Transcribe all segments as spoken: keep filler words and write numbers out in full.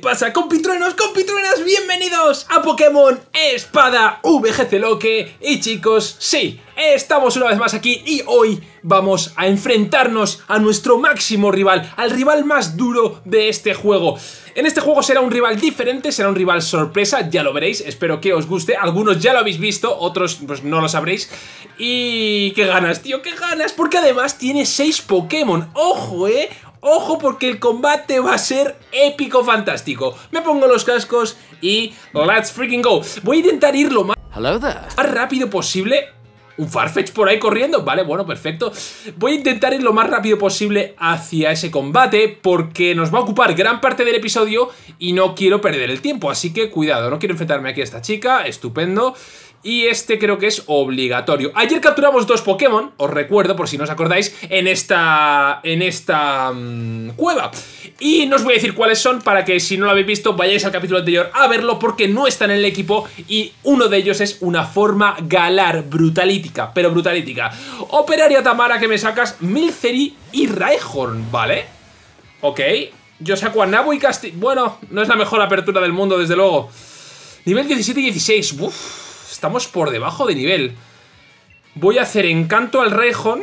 pasa, compitruenos, compitruenas? Bienvenidos a Pokémon Espada V G C Loque. Y chicos, sí, estamos una vez más aquí y hoy vamos a enfrentarnos a nuestro máximo rival, al rival más duro de este juego. En este juego será un rival diferente, será un rival sorpresa, ya lo veréis, espero que os guste. Algunos ya lo habéis visto, otros pues no lo sabréis. Y qué ganas, tío, qué ganas, porque además tiene seis Pokémon. Ojo, eh, ojo, porque el combate va a ser épico, fantástico. Me pongo los cascos y let's freaking go. Voy a intentar ir lo más, Hello there. más rápido posible. Un Farfetch por ahí corriendo, vale, bueno, perfecto. Voy a intentar ir lo más rápido posible hacia ese combate porque nos va a ocupar gran parte del episodio y no quiero perder el tiempo, así que cuidado, no quiero enfrentarme aquí a esta chica, estupendo. Y este creo que es obligatorio. Ayer capturamos dos Pokémon, os recuerdo por si no os acordáis, en esta, en esta mmm, cueva. Y no os voy a decir cuáles son para que si no lo habéis visto vayáis al capítulo anterior a verlo porque no están en el equipo y uno de ellos es una forma galar brutalítica, pero brutalítica. Operaria Tamara que me sacas Milcery y Rhyhorn, ¿vale? Ok, yo saco a Nabo y Castillo. Bueno, no es la mejor apertura del mundo desde luego. Nivel diecisiete y dieciséis, uff. Estamos por debajo de nivel. Voy a hacer encanto al Rhyhorn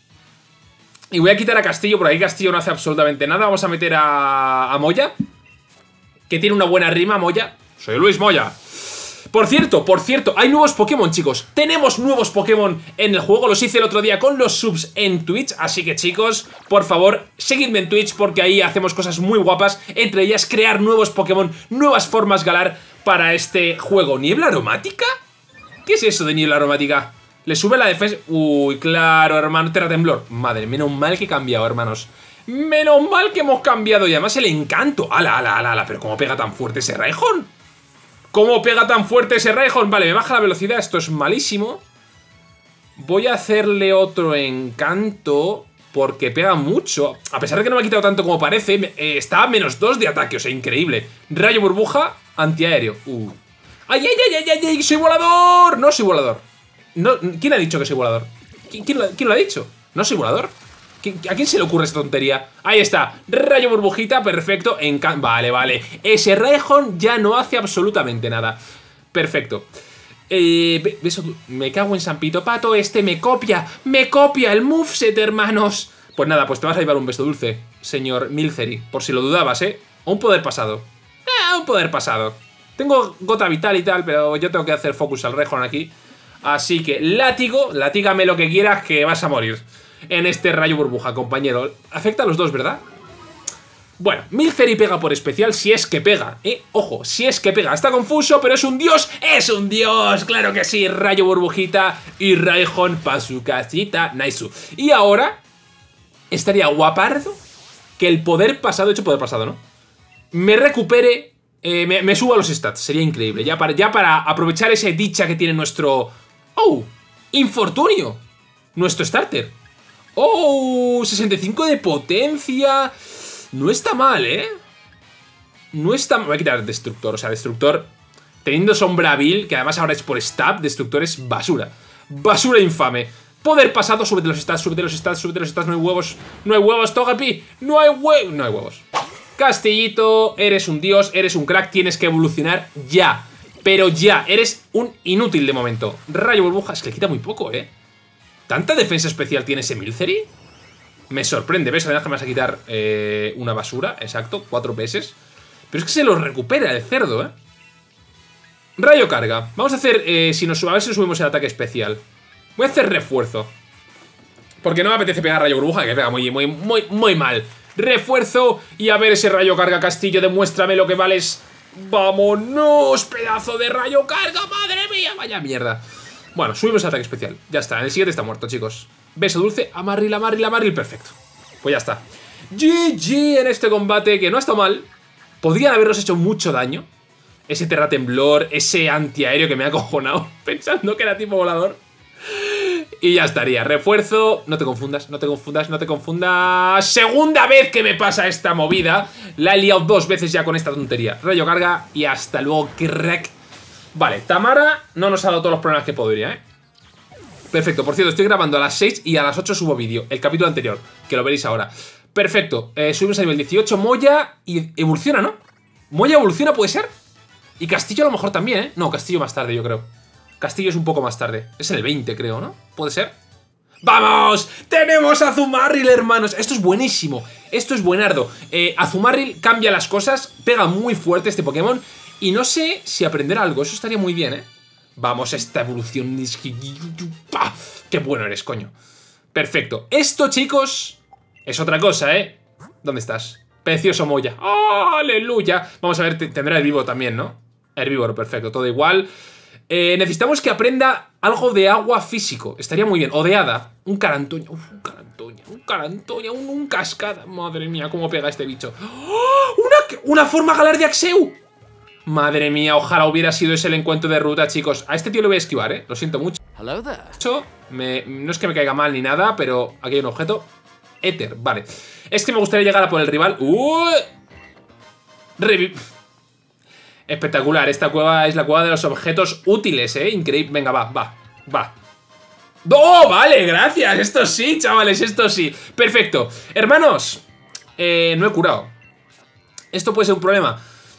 y voy a quitar a Castillo. Por ahí Castillo no hace absolutamente nada. Vamos a meter a, a Moya, que tiene una buena rima, Moya. Soy Luis Moya. Por cierto, por cierto, hay nuevos Pokémon, chicos. Tenemos nuevos Pokémon en el juego. Los hice el otro día con los subs en Twitch. Así que, chicos, por favor, seguidme en Twitch porque ahí hacemos cosas muy guapas. Entre ellas, crear nuevos Pokémon, nuevas formas galar para este juego. ¿Niebla aromática? ¿Qué es eso de niebla aromática? Le sube la defensa. Uy, claro, hermano. Terratemblor. Madre, menos mal que he cambiado, hermanos. Menos mal que hemos cambiado. Y además el encanto. Ala, ala, ala, ala. Pero ¿cómo pega tan fuerte ese Rhyhorn? ¿Cómo pega tan fuerte ese Rhyhorn? Vale, me baja la velocidad. Esto es malísimo. Voy a hacerle otro encanto porque pega mucho. A pesar de que no me ha quitado tanto como parece, eh, está a menos dos de ataque. O sea, increíble. Rayo burbuja, antiaéreo. Uh. ¡Ay, ay, ay, ay, ay! ¡Soy volador! No soy volador. No, ¿quién ha dicho que soy volador? ¿Quién, quién, lo, ¿Quién lo ha dicho? ¿No soy volador? ¿A quién se le ocurre esta tontería? Ahí está. Rayo burbujita, perfecto. Encan vale, vale. Ese Rhyhorn ya no hace absolutamente nada. Perfecto. Eh, beso, me cago en San Pito Pato. Este me copia. Me copia el moveset, hermanos. Pues nada, pues te vas a llevar un beso dulce, señor Milcery. Por si lo dudabas, ¿eh? O un poder pasado. Eh, un poder pasado. Tengo gota vital y tal, pero yo tengo que hacer focus al Rhyhorn aquí. Así que látigo, latígame lo que quieras que vas a morir en este rayo burbuja, compañero. Afecta a los dos, ¿verdad? Bueno, Milcery pega por especial si es que pega, ¿eh? Ojo, si es que pega. Está confuso, pero es un dios. ¡Es un dios! ¡Claro que sí! Rayo burbujita y Rhyhorn pa' su casita. Nice. Y ahora estaría guapardo que el poder pasado, hecho poder pasado, ¿no? Me recupere... Eh, me, me subo a los stats, sería increíble. Ya para, ya para aprovechar esa dicha que tiene nuestro... ¡Oh! ¡Infortunio! Nuestro starter. ¡Oh! sesenta y cinco de potencia. No está mal, ¿eh? No está mal. Voy a quitar Destructor. O sea, Destructor, teniendo Sombravil, que además ahora es por stab, Destructor es basura. Basura infame. Poder pasado, súbete los stats, súbete los stats, súbete los stats. No hay huevos. No hay huevos, Togepi. No hay huevos. No hay huevos. Castillito, eres un dios, eres un crack, tienes que evolucionar ya. Pero ya, eres un inútil de momento. Rayo burbuja, es que le quita muy poco, ¿eh? ¿Tanta defensa especial tiene ese Milcery? Me sorprende, ¿ves? Además que me vas a quitar eh, una basura, exacto, cuatro pesos. Pero es que se lo recupera el cerdo, ¿eh? Rayo carga. Vamos a hacer, eh, si nos, a ver si nos subimos el ataque especial. Voy a hacer refuerzo. Porque no me apetece pegar rayo burbuja, que pega muy, muy, muy, muy mal. Refuerzo y a ver ese rayo carga, Castillo, demuéstrame lo que vales. ¡Vámonos! ¡Pedazo de rayo carga! ¡Madre mía! ¡Vaya mierda! Bueno, subimos el ataque especial. Ya está, en el siguiente está muerto, chicos. Beso dulce, amarril, amarril, amarril, perfecto. Pues ya está. G G en este combate, que no ha estado mal. Podrían habernos hecho mucho daño. Ese terratemblor, ese antiaéreo que me ha acojonado pensando que era tipo volador. Y ya estaría. Refuerzo. No te confundas, no te confundas, no te confundas. Segunda vez que me pasa esta movida. La he liado dos veces ya con esta tontería. Rayo carga y hasta luego, crack. Vale, Tamara no nos ha dado todos los problemas que podría, ¿eh? Perfecto, por cierto, estoy grabando a las seis y a las ocho subo vídeo. El capítulo anterior, que lo veréis ahora. Perfecto, eh, subimos a nivel dieciocho. Moya y evoluciona, ¿no? Moya evoluciona, ¿puede ser? Y Castillo a lo mejor también, ¿eh? No, Castillo más tarde, yo creo. Castillo es un poco más tarde. Es el veinte, creo, ¿no? ¿Puede ser? ¡Vamos! ¡Tenemos a Azumarill, hermanos! Esto es buenísimo. Esto es buenardo. Eh, Azumarill cambia las cosas. Pega muy fuerte este Pokémon. Y no sé si aprender algo. Eso estaría muy bien, ¿eh? Vamos, esta evolución. ¡Qué bueno eres, coño! Perfecto. Esto, chicos, es otra cosa, ¿eh? ¿Dónde estás? Precioso Moya. ¡Oh, aleluya! Vamos a ver, tendrá herbívoro también, ¿no? Herbívoro, perfecto, todo igual. Eh, necesitamos que aprenda algo de agua físico. Estaría muy bien. O de hada. Un carantoña. Uf, un carantoña. Un carantoña. Un, un cascada. Madre mía, cómo pega este bicho. ¡Oh! Una, una forma galar de Axew. Madre mía, ojalá hubiera sido ese el encuentro de ruta, chicos. A este tío lo voy a esquivar, ¿eh? Lo siento mucho. Me, no es que me caiga mal ni nada, pero aquí hay un objeto. Éter, vale. Es que me gustaría llegar a por el rival. ¡Uh! Reviv. Espectacular, esta cueva es la cueva de los objetos útiles, ¿eh? Increíble. Venga, va, va, va. ¡Oh, vale! Gracias. Esto sí, chavales, esto sí. Perfecto. Hermanos, eh, no he curado. Esto puede ser un problema.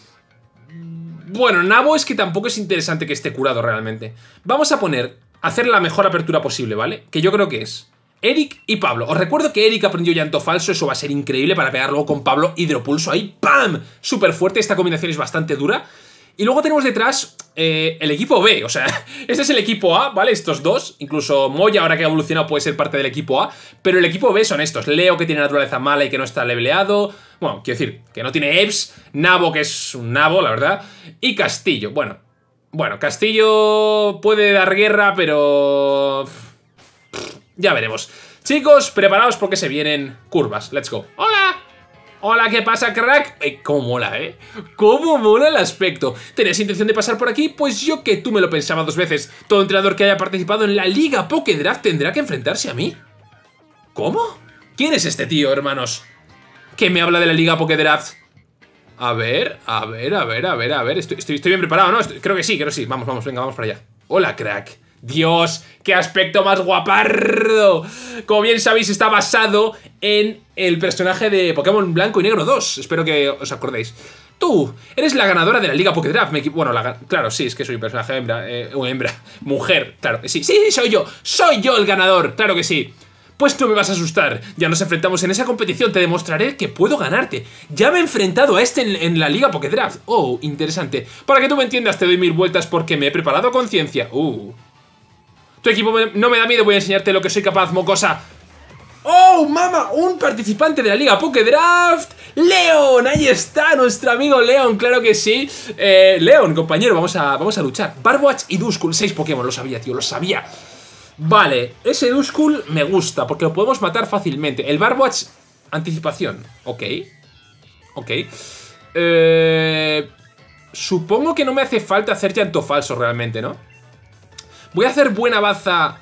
Bueno, Nabo es que tampoco es interesante que esté curado realmente. Vamos a poner, hacer la mejor apertura posible, ¿vale? Que yo creo que es Eric y Pablo. Os recuerdo que Eric aprendió llanto falso. Eso va a ser increíble para pegar luego con Pablo hidropulso ahí. ¡Pam! Súper fuerte, esta combinación es bastante dura. Y luego tenemos detrás eh, el equipo B. O sea, este es el equipo A, ¿vale? Estos dos. Incluso Moya, ahora que ha evolucionado, puede ser parte del equipo A. Pero el equipo B son estos. Leo, que tiene naturaleza mala y que no está leveleado. Bueno, quiero decir, que no tiene E V S. Nabo, que es un nabo, la verdad. Y Castillo. Bueno, bueno, Castillo puede dar guerra, pero... ya veremos. Chicos, preparaos porque se vienen curvas. Let's go. ¡Hola! Hola, ¿qué pasa, crack? Eh, cómo mola, ¿eh? Cómo mola el aspecto. ¿Tenías intención de pasar por aquí? Pues yo que tú me lo pensaba dos veces. Todo entrenador que haya participado en la Liga Pokédraft tendrá que enfrentarse a mí. ¿Cómo? ¿Quién es este tío, hermanos? ¿Qué me habla de la Liga Pokédraft? A ver, a ver, a ver, a ver, a ver. Estoy, estoy, estoy bien preparado, ¿no? Estoy, creo que sí, creo que sí. Vamos, vamos, venga, vamos para allá. Hola, crack. Dios, qué aspecto más guapardo. Como bien sabéis, está basado en el personaje de Pokémon Blanco y Negro dos. Espero que os acordéis. Tú, eres la ganadora de la Liga Pokédraft. Me Bueno, la, claro, sí, es que soy un personaje hembra. Eh, o hembra, mujer, claro. Sí, sí, sí, soy yo. Soy yo el ganador, claro que sí. Pues no me vas a asustar. Ya nos enfrentamos en esa competición. Te demostraré que puedo ganarte. Ya me he enfrentado a este en, en la Liga Pokédraft. Oh, interesante. Para que tú me entiendas, te doy mil vueltas porque me he preparado con ciencia. Uh... Tu equipo no me da miedo, voy a enseñarte lo que soy capaz, mocosa. ¡Oh, mama! Un participante de la Liga Pokédraft. ¡Leon! Ahí está, nuestro amigo Leon, claro que sí. eh, Leon, compañero, vamos a, vamos a luchar. Barboach y Duskull, seis Pokémon, lo sabía, tío, lo sabía. Vale, ese Duskull me gusta porque lo podemos matar fácilmente. El Barboach, anticipación. Ok. Ok. Eh, supongo que no me hace falta hacer llanto falso realmente, ¿no? Voy a hacer buena baza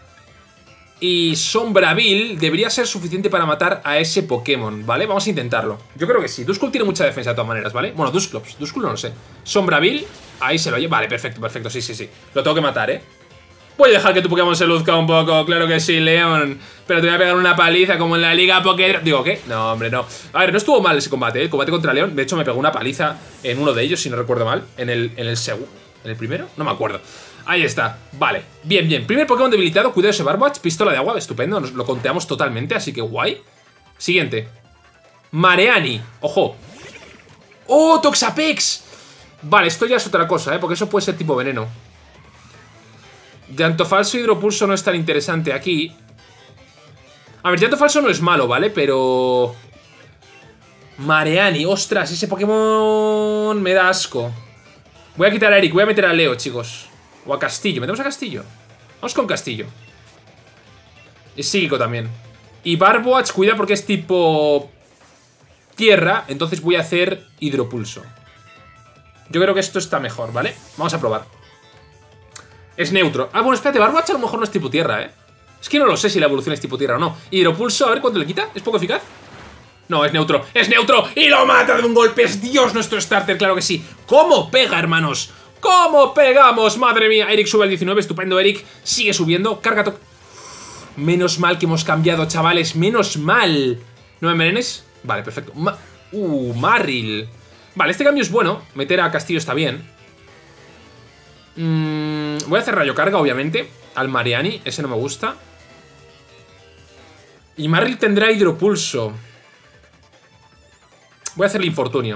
y Sombraville. Debería ser suficiente para matar a ese Pokémon, ¿vale? Vamos a intentarlo. Yo creo que sí. Duskull tiene mucha defensa de todas maneras, ¿vale? Bueno, Dusclops. Duskull no lo sé. Sombraville. Ahí se lo lleva. Vale, perfecto, perfecto. Sí, sí, sí. Lo tengo que matar, ¿eh? Voy a dejar que tu Pokémon se luzca un poco. Claro que sí, Leon. Pero te voy a pegar una paliza como en la Liga Pokédraft. Digo, ¿qué? No, hombre, no. A ver, no estuvo mal ese combate, ¿eh? El combate contra Leon. De hecho, me pegó una paliza en uno de ellos, si no recuerdo mal. En el, en el segundo. ¿En el primero? No me acuerdo. Ahí está, vale, bien, bien. Primer Pokémon debilitado, cuidado ese Barboach. Pistola de agua, estupendo, nos lo conteamos totalmente, así que guay. Siguiente Mareani, ojo. ¡Oh, Toxapex! Vale, esto ya es otra cosa, ¿eh? Porque eso puede ser tipo veneno. Llanto falso y hidropulso no es tan interesante aquí. A ver, llanto falso no es malo, ¿vale? Pero... Mareani, ostras, ese Pokémon me da asco. Voy a quitar a Eric, voy a meter a Leo, chicos. O a Castillo, ¿metemos a Castillo? Vamos con Castillo. Es psíquico también. Y Barboach, cuida porque es tipo... tierra, entonces voy a hacer hidropulso. Yo creo que esto está mejor, ¿vale? Vamos a probar. Es neutro. Ah, bueno, espérate, Barboach a lo mejor no es tipo tierra, ¿eh? Es que no lo sé si la evolución es tipo tierra o no. Hidropulso, a ver cuánto le quita. ¿Es poco eficaz? No, es neutro. ¡Es neutro! ¡Y lo mata de un golpe! ¡Es Dios nuestro starter! ¡Claro que sí! ¿Cómo pega, hermanos? ¿Cómo pegamos? ¡Madre mía! Eric sube al diecinueve. Estupendo, Eric. Sigue subiendo. Carga to... Menos mal que hemos cambiado, chavales. Menos mal. ¿No me envenenes? Vale, perfecto. Ma uh, Marill. Vale, este cambio es bueno. Meter a Castillo está bien. mm, Voy a hacer rayo carga, obviamente. Al Mariani, ese no me gusta. Y Marril tendrá hidropulso. Voy a hacerle infortunio.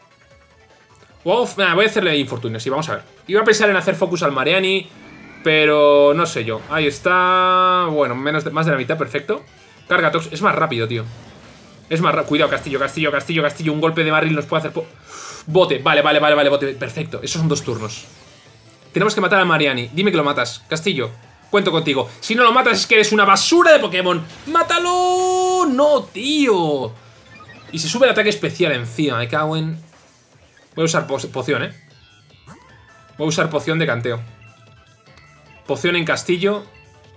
Uf, nah, voy a hacerle infortunio, sí, vamos a ver. Iba a pensar en hacer focus al Mariani, pero no sé yo. Ahí está. Bueno, menos de, más de la mitad, perfecto. Carga Tox, es más rápido, tío. Es más rápido, cuidado, Castillo, Castillo, Castillo, Castillo. Un golpe de Marril nos puede hacer po bote, vale, vale, vale, vale, bote, perfecto. Esos son dos turnos. Tenemos que matar al Mariani, dime que lo matas, Castillo. Cuento contigo, si no lo matas es que eres una basura de Pokémon. ¡Mátalo! No, tío. Y se sube el ataque especial encima, me cago en... Voy a usar po poción, eh Voy a usar poción de canteo. Poción en Castillo.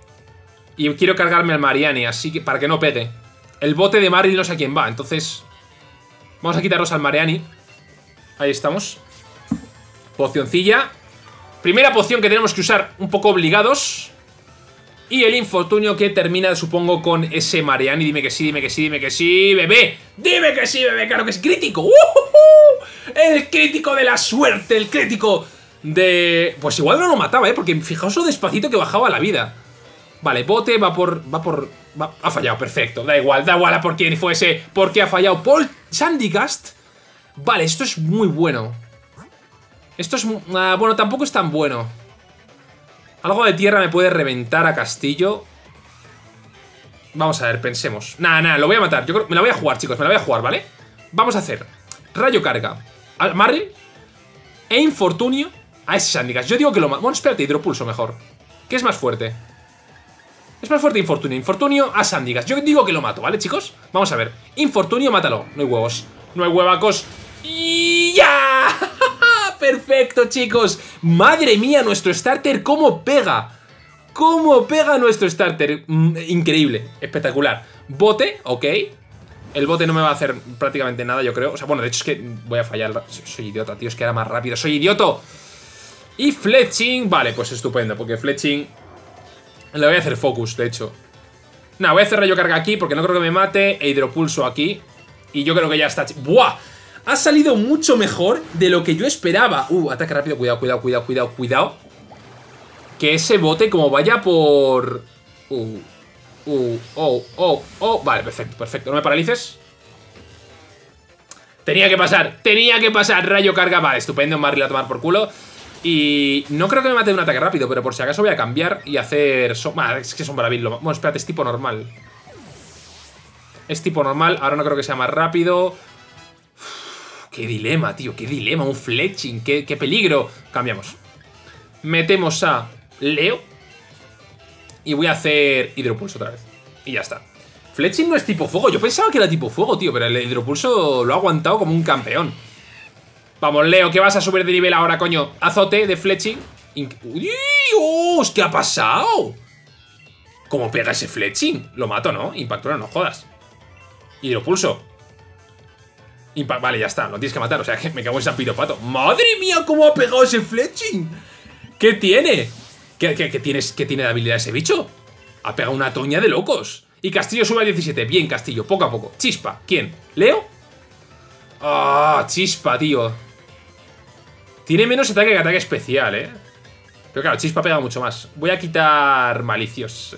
Y quiero cargarme al Mariani, así que para que no pegue. El bote de Marril no sé a quién va, entonces vamos a quitarnos al Mariani. Ahí estamos. Pocioncilla. Primera poción que tenemos que usar un poco obligados. Y el infortunio que termina, supongo, con ese Mariani. Dime que sí, dime que sí, dime que sí, bebé. Dime que sí, bebé, claro que es crítico. ¡Uh, uh, uh! El crítico de la suerte, el crítico de... Pues igual no lo mataba, ¿eh? Porque fijaos lo despacito que bajaba la vida. Vale, bote va por... Va por... Va... Ha fallado, perfecto. Da igual, da igual a por quién fuese. Porque ha fallado Paul Sandygast. Vale, esto es muy bueno. Esto es... Uh, bueno, tampoco es tan bueno. Algo de tierra me puede reventar a Castillo. Vamos a ver, pensemos. Nada, nada, lo voy a matar. Yo creo... Me la voy a jugar, chicos, me la voy a jugar, ¿vale? Vamos a hacer rayo carga al Marril e infortunio a ese Sandygast. Yo digo que lo mato. Bueno, espérate, hidropulso mejor. ¿Qué es más fuerte? Es más fuerte infortunio. Infortunio a Sandygast. Yo digo que lo mato, ¿vale, chicos? Vamos a ver. Infortunio, mátalo. No hay huevos. No hay huevacos. ¡Y ya! Perfecto, chicos. Madre mía, nuestro starter, ¿cómo pega? ¿Cómo pega nuestro starter? Mm, increíble, espectacular. Bote, ok. El bote no me va a hacer prácticamente nada, yo creo. O sea, bueno, de hecho es que voy a fallar. Soy idiota, tío, es que era más rápido. ¡Soy idioto! Y fletching, vale, pues estupendo. Porque fletching le voy a hacer focus, de hecho. Nada, voy a hacer rayo carga aquí porque no creo que me mate. E hidropulso aquí. Y yo creo que ya está. ¡Buah! Ha salido mucho mejor de lo que yo esperaba. Uh, ataque rápido, cuidado, cuidado, cuidado, cuidado, cuidado. Que ese bote como vaya por... Uh, uh, oh, oh, oh. Vale, perfecto, perfecto. No me paralices. Tenía que pasar, tenía que pasar. Rayo carga, vale, estupendo. Marril a tomar por culo. Y no creo que me mate de un ataque rápido, pero por si acaso voy a cambiar y hacer... So vale, es que son bravillo. Bueno, espérate, es tipo normal. Es tipo normal, ahora no creo que sea más rápido. Qué dilema, tío, qué dilema, un fletching, qué, qué peligro. Cambiamos. Metemos a Leo. Y voy a hacer hidropulso otra vez. Y ya está. Fletching no es tipo fuego, yo pensaba que era tipo fuego, tío. Pero el hidropulso lo ha aguantado como un campeón. Vamos, Leo, que vas a subir de nivel ahora, coño. Azote de fletching. ¡Dios! ¿Qué ha pasado? ¿Cómo pega ese fletching? Lo mato, ¿no? Impactura, no jodas. Hidropulso. Impact, vale, ya está, lo tienes que matar. O sea, que me cago en San Piropato. ¡Madre mía! ¿Cómo ha pegado ese fletching? ¿Qué tiene? ¿Qué, qué, qué, tienes, ¿Qué tiene de habilidad ese bicho? Ha pegado una toña de locos. Y Castillo sube a diecisiete. Bien, Castillo, poco a poco. Chispa, ¿quién? ¿Leo? ¡Ah! Chispa, tío. Tiene menos ataque que ataque especial, ¿eh? Pero claro, Chispa pega mucho más. Voy a quitar Malicios.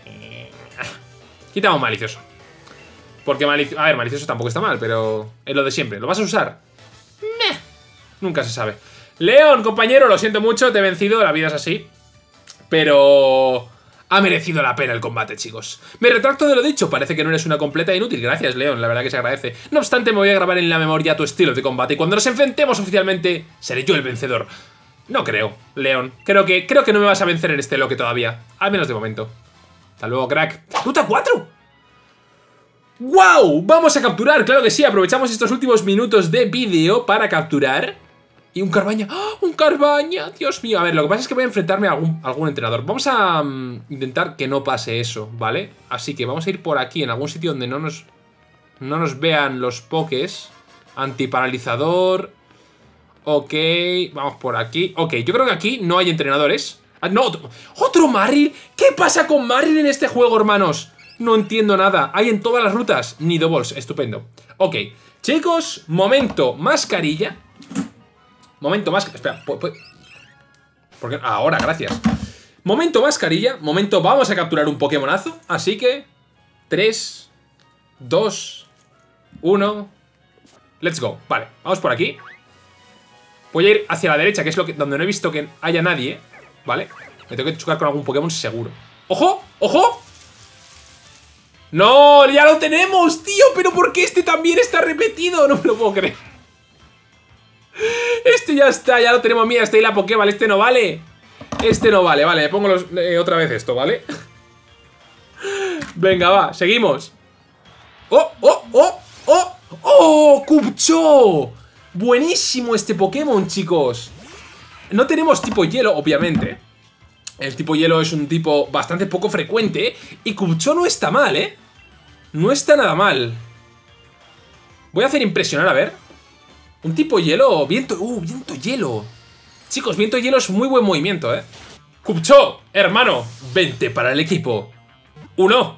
Quitamos Malicioso. Porque malicioso... A ver, malicioso tampoco está mal, pero es lo de siempre. ¿Lo vas a usar? Meh. Nunca se sabe. León, compañero, lo siento mucho, te he vencido, la vida es así. Pero... ha merecido la pena el combate, chicos. Me retracto de lo dicho, parece que no eres una completa inútil. Gracias, León, la verdad que se agradece. No obstante, me voy a grabar en la memoria tu estilo de combate. Y cuando nos enfrentemos oficialmente, seré yo el vencedor. No creo, León. Creo que, creo que no me vas a vencer en este loque todavía. Al menos de momento. Hasta luego, crack. ¡Ruta cuatro! ¡Wow! Vamos a capturar, claro que sí. Aprovechamos estos últimos minutos de vídeo para capturar. Y un Carbaña. ¡Oh, un Carbaña! Dios mío. A ver, lo que pasa es que voy a enfrentarme a algún, a algún entrenador. Vamos a um, intentar que no pase eso, ¿vale? Así que vamos a ir por aquí, en algún sitio donde no nos, no nos vean los pokés. Antiparalizador. Ok, vamos por aquí. Ok, yo creo que aquí no hay entrenadores. Ah, no, otro, ¿otro Marril? ¿Qué pasa con Marril en este juego, hermanos? No entiendo nada. ¿Hay en todas las rutas? Nido Balls, estupendo. Ok, Chicos, momento mascarilla. Momento mascarilla. Espera, ¿por qué? Ahora, gracias. Momento mascarilla. Momento, vamos a capturar un Pokémonazo. Así que tres, dos, uno. Let's go. Vale, vamos por aquí. Voy a ir hacia la derecha, que es lo que, donde no he visto que haya nadie. Vale, me tengo que chocar con algún Pokémon seguro. ¡Ojo! ¡Ojo! ¡No! ¡Ya lo tenemos, tío! ¿Pero por qué este también está repetido? No me lo puedo creer. Este ya está, ya lo tenemos. Mira, está ahí la Pokéball. Este no vale. Este no vale, vale. Me pongo los, eh, otra vez esto, ¿vale? Venga, va, seguimos. ¡Oh, oh, oh, oh! ¡Oh! ¡Cubchoo! Buenísimo este Pokémon, chicos. No tenemos tipo hielo, obviamente. El tipo hielo es un tipo bastante poco frecuente. Y Cubchoo no está mal, ¿eh? No está nada mal. Voy a hacer impresionar, a ver. Un tipo hielo, viento... Uh, viento hielo. Chicos, viento hielo es muy buen movimiento, ¿eh? Cubchoo, hermano, vente para el equipo. Uno.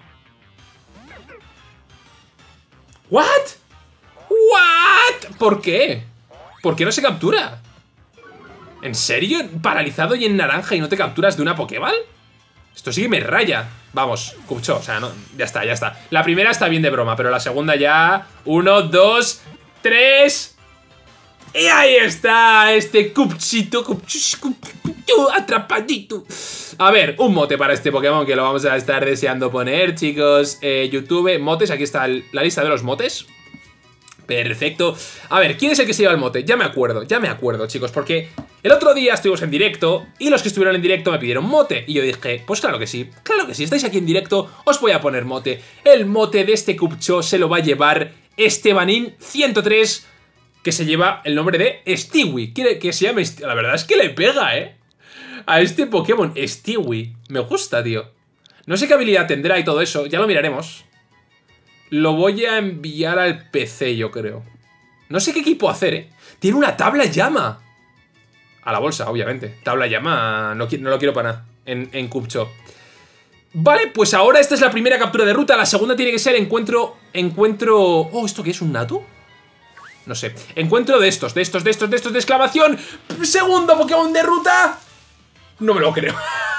¿What? ¿What? ¿Por qué? ¿Por qué no se captura? ¿En serio? ¿Paralizado y en naranja y no te capturas de una Pokéball? Esto sí que me raya. Vamos, Cubchoo, o sea, no, ya está, ya está. La primera está bien de broma, pero la segunda ya... Uno, dos, tres... Y ahí está, este Cubchito, Cubchito, atrapadito. A ver, un mote para este Pokémon que lo vamos a estar deseando poner, chicos. eh, YouTube, motes, aquí está el, la lista de los motes. Perfecto. A ver, ¿quién es el que se lleva el mote? Ya me acuerdo, ya me acuerdo, chicos, porque el otro día estuvimos en directo y los que estuvieron en directo me pidieron mote. Y yo dije, pues claro que sí, claro que sí, estáis aquí en directo, os voy a poner mote. El mote de este Cubchoo se lo va a llevar Estebanín ciento tres, que se lleva el nombre de Stewie. Quiere que se llame Stewie. La verdad es que le pega, ¿eh? A este Pokémon, Stewie. Me gusta, tío. No sé qué habilidad tendrá y todo eso, ya lo miraremos. Lo voy a enviar al P C, yo creo. No sé qué equipo hacer, ¿eh? Tiene una tabla llama. A la bolsa, obviamente. Tabla llama, no, no lo quiero para nada. En, en Cubchoo. Vale, pues ahora esta es la primera captura de ruta. La segunda tiene que ser encuentro... Encuentro... Oh, ¿esto qué es? ¿Un Natu? No sé. Encuentro de estos, de estos, de estos, de estos de exclamación. Segundo Pokémon de ruta. No me lo creo.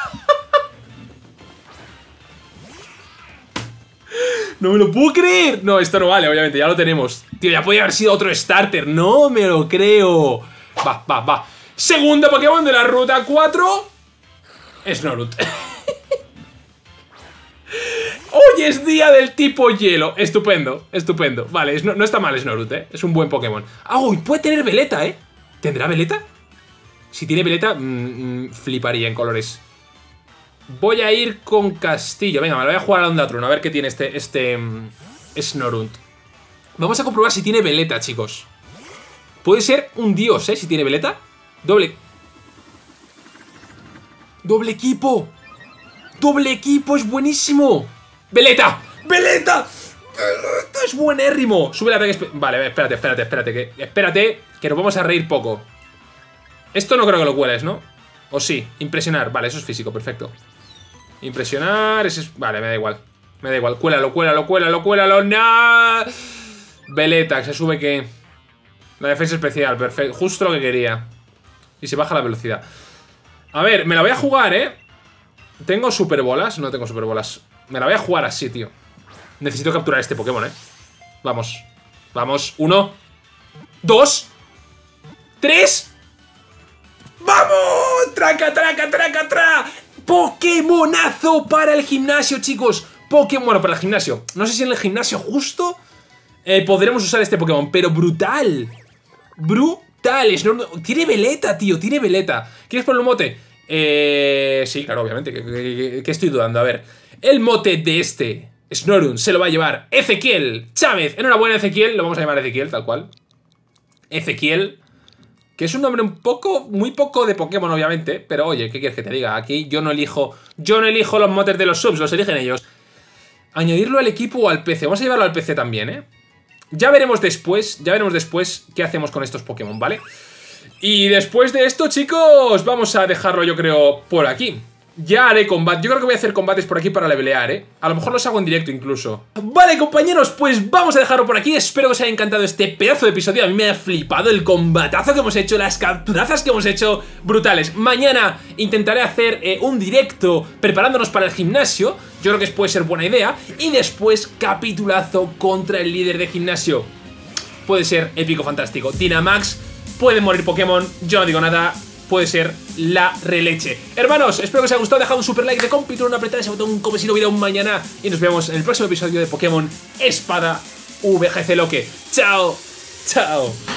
No me lo puedo creer. No, esto no vale, obviamente, ya lo tenemos. Tío, ya podría haber sido otro starter. No me lo creo. Va, va, va. Segundo Pokémon de la ruta cuatro. Snorunt. Hoy es día del tipo hielo. Estupendo, estupendo. Vale, no, no está mal Snorunt, ¿eh? Es un buen Pokémon. Ah, uy, puede tener veleta, ¿eh? ¿Tendrá veleta? Si tiene veleta, mmm, mmm, fliparía en colores. Voy a ir con Castillo. Venga, me lo voy a jugar a Ondatron. A ver qué tiene este, este um, Snorunt. Vamos a comprobar si tiene veleta, chicos. Puede ser un dios, ¿eh? Si tiene veleta. Doble. Doble equipo. Doble equipo, es buenísimo. ¡Veleta! ¡Veleta! ¡Veleta! Es buenérrimo. Sube la ataque. Vale, espérate, espérate, espérate. Que, espérate, que nos vamos a reír poco. Esto no creo que lo cueles, ¿no? O sí, impresionar. Vale, eso es físico, perfecto. Impresionar, ese es... Vale, me da igual. Me da igual, cuélalo, cuélalo, cuélalo, cuélalo. ¡No! Veleta, que se sube que... La defensa especial, perfecto. Justo lo que quería. Y se baja la velocidad. A ver, me la voy a jugar, ¿eh? ¿Tengo superbolas? No tengo superbolas. Me la voy a jugar así, tío. Necesito capturar este Pokémon, ¿eh? Vamos. Vamos. Uno. Dos. Tres. ¡Vamos! ¡Traca, traca, traca, tra! ¡Pokémonazo para el gimnasio, chicos! Pokémon, bueno, para el gimnasio. No sé si en el gimnasio justo eh, podremos usar este Pokémon, pero brutal. Brutal. Tiene veleta, tío, tiene veleta. ¿Quieres poner un mote? Eh, sí, claro, obviamente. ¿Qué, qué, qué estoy dudando? A ver. El mote de este Snorunt se lo va a llevar Ezequiel Chávez. Enhorabuena, Ezequiel. Lo vamos a llamar Ezequiel, tal cual. Ezequiel. Que es un nombre un poco, muy poco de Pokémon, obviamente. Pero oye, ¿qué quieres que te diga? Aquí yo no elijo, yo no elijo los motes de los subs, los eligen ellos. Añadirlo al equipo o al P C. Vamos a llevarlo al P C también, ¿eh? Ya veremos después, ya veremos después qué hacemos con estos Pokémon, ¿vale? Vale. Y después de esto, chicos, vamos a dejarlo, yo creo, por aquí. ya haré combate. Yo creo que voy a hacer combates por aquí para levelear, ¿eh? A lo mejor los hago en directo incluso. Vale, compañeros, pues vamos a dejarlo por aquí. Espero que os haya encantado este pedazo de episodio. A mí me ha flipado el combatazo que hemos hecho, las capturazas que hemos hecho, brutales. Mañana intentaré hacer eh, un directo preparándonos para el gimnasio. Yo creo que puede ser buena idea. Y después capitulazo contra el líder de gimnasio. Puede ser épico, fantástico. Dynamax, pueden morir Pokémon, yo no digo nada. Puede ser la releche. Hermanos, espero que os haya gustado. Dejad un super like de compito, un apretar ese botón como si no hubiera un mañana. Y nos vemos en el próximo episodio de Pokémon Espada V G C Loque. Chao, chao.